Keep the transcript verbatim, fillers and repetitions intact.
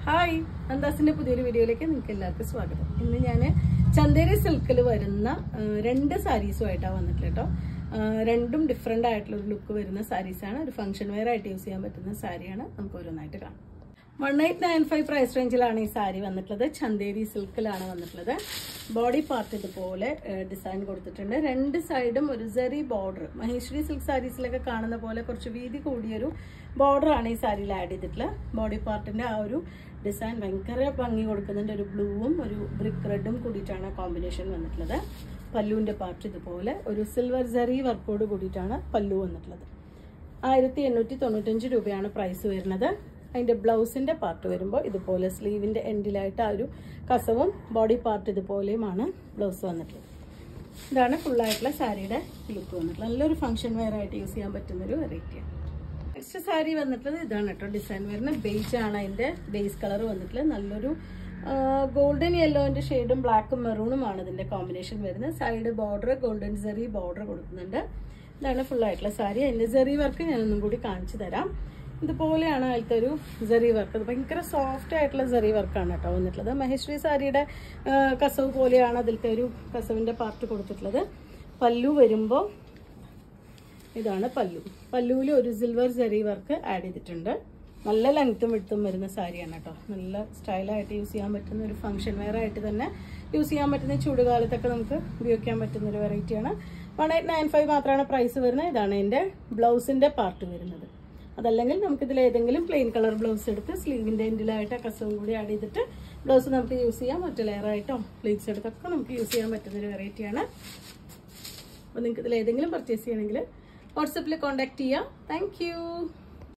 Hi, അന്താസിന്റെ പുതിയൊരു വീഡിയോയിലേക്ക് നിങ്ങൾക്ക് എല്ലാവർക്കും സ്വാഗതം. ഇന്ന് ഞാൻ ചന്ദേരി സിൽക്കിൽ വരുന്ന രണ്ട് സാരീസുമായിട്ടാണ് വന്നിട്ടുള്ളത് കേട്ടോ. രണ്ടും ഡിഫറെൻ്റ് ആയിട്ടുള്ള ഒരു ലുക്ക് വരുന്ന സാരീസാണ്. ഒരു ഫംഗ്ഷൻ വെയർ ആയിട്ട് യൂസ് ചെയ്യാൻ പറ്റുന്ന സാരിയാണ്. നമുക്ക് ഓരോന്നായിട്ട് കാണാം. One eight nine five price റേഞ്ചിലാണ് ഈ സാരി വന്നിട്ടുള്ളത്. ചന്ദേരി സിൽക്കിലാണ് വന്നിട്ടുള്ളത്. ബോഡി പാർട്ട് ഇതുപോലെ ഡിസൈൻ കൊടുത്തിട്ടുണ്ട്. രണ്ട് സൈഡും ഒരു സെറി ബോർഡർ, മഹേശ്വരി സിൽക്ക് സാരീസിലൊക്കെ കാണുന്ന പോലെ കുറച്ച് വീതി കൂടിയൊരു ബോർഡറാണ് ഈ സാരിയിൽ ആഡ് ചെയ്തിട്ടുള്ളത്. ബോഡി പാർട്ടിന്റെ ആ ഒരു ഡിസൈൻ ഭയങ്കര ഭംഗി കൊടുക്കുന്നുണ്ട്. ഒരു ബ്ലൂവും ഒരു ബ്രിക്ക് റെഡും കൂടിയിട്ടാണ് കോമ്പിനേഷൻ വന്നിട്ടുള്ളത്. പല്ലുവിന്റെ പാർട്ട് ഇതുപോലെ ഒരു സിൽവർ സെറി വർക്കോട് കൂടിയിട്ടാണ് പല്ലു വന്നിട്ടുള്ളത്. ആയിരത്തി എണ്ണൂറ്റി തൊണ്ണൂറ്റഞ്ച് രൂപയാണ് പ്രൈസ് വരുന്നത്. അതിൻ്റെ ബ്ലൗസിൻ്റെ പാർട്ട് വരുമ്പോൾ ഇതുപോലെ സ്ലീവിൻ്റെ എൻഡിലായിട്ട് ആ ഒരു കസവും ബോഡി പാർട്ട് ഇതുപോലെയുമാണ് ബ്ലൗസ് വന്നിട്ടുള്ളത്. ഇതാണ് ഫുള്ളായിട്ടുള്ള സാരിയുടെ ലുക്ക് വന്നിട്ടുള്ളത്. നല്ലൊരു ഫംഗ്ഷൻ വെയർ ആയിട്ട് യൂസ് ചെയ്യാൻ പറ്റുന്നൊരു വെറൈറ്റിയാണ്. നെക്സ്റ്റ് സാരി വന്നിട്ടുള്ളത് ഇതാണ് കേട്ടോ. ഡിസൈൻ വരുന്നത് ബേജ് ആണ്. അതിൻ്റെ ബേസ് കളർ വന്നിട്ടുള്ളത് നല്ലൊരു ഗോൾഡൻ യെല്ലോൻ്റെ ഷെയ്ഡും ബ്ലാക്കും മെറൂണുമാണ് ഇതിൻ്റെ കോമ്പിനേഷൻ വരുന്നത്. Side border golden zari border കൊടുക്കുന്നുണ്ട്. ഇതാണ് ഫുള്ളായിട്ടുള്ള സാരി. അതിൻ്റെ സെറി വർക്ക് ഞാനൊന്നും കൂടി കാണിച്ചു തരാം. ഇതുപോലെയാണ് അതിലത്തെ ഒരു സെറി വർക്ക്. അത് ഭയങ്കര സോഫ്റ്റ് ആയിട്ടുള്ള സെറി വർക്കാണ് കേട്ടോ വന്നിട്ടുള്ളത്. മഹേശ്വരി സാരിയുടെ കസവ് പോലെയാണ് അതിലത്തെ ഒരു കസവിൻ്റെ പാർട്ട് കൊടുത്തിട്ടുള്ളത്. പല്ലു വരുമ്പോൾ ഇതാണ് പല്ലു. പല്ലുവിൽ ഒരു സിൽവർ സെറി വർക്ക് ആഡ് ചെയ്തിട്ടുണ്ട്. നല്ല ലെങ്ത്തും വിടുത്തും വരുന്ന സാരിയാണ് കേട്ടോ. നല്ല സ്റ്റൈലായിട്ട് യൂസ് ചെയ്യാൻ പറ്റുന്ന ഒരു ഫംഗ്ഷൻ വെയർ ആയിട്ട് തന്നെ യൂസ് ചെയ്യാൻ പറ്റുന്ന ചൂടുകാലത്തൊക്കെ നമുക്ക് ഉപയോഗിക്കാൻ പറ്റുന്ന ഒരു വെറൈറ്റിയാണ്. വൺ എയ്റ്റ് നയൻ ഫൈവ് മാത്രമാണ് പ്രൈസ് വരുന്നത്. ഇതാണ് എൻ്റെ ബ്ലൗസിൻ്റെ പാർട്ട് വരുന്നത്. അതല്ലെങ്കിൽ നമുക്കിതിൽ ഏതെങ്കിലും പ്ലെയിൻ കളർ ബ്ലൗസ് എടുത്ത് സ്ലീവിൻ്റെ എൻഡിലായിട്ട് കസവും കൂടി ആഡ് ചെയ്തിട്ട് ബ്ലൗസ് നമുക്ക് യൂസ് ചെയ്യാം. ഒറ്റ ലെയറായിട്ടോ പ്ലീറ്റ്സ് എടുത്തൊക്കെ നമുക്ക് യൂസ് ചെയ്യാൻ പറ്റുന്നൊരു വെറൈറ്റിയാണ്. അപ്പോൾ നിങ്ങൾക്ക് ഇതിൽ ഏതെങ്കിലും പർച്ചേസ് ചെയ്യണമെങ്കിൽ വാട്സപ്പിൽ കോൺടാക്ട് ചെയ്യാം. താങ്ക്